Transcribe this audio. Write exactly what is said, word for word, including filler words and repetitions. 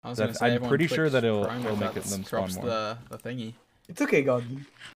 I was gonna say, I'm pretty sure Twitch that it'll, Prime it'll if make it that's them spawn drops more. the the thingy. It's okay, Gogi.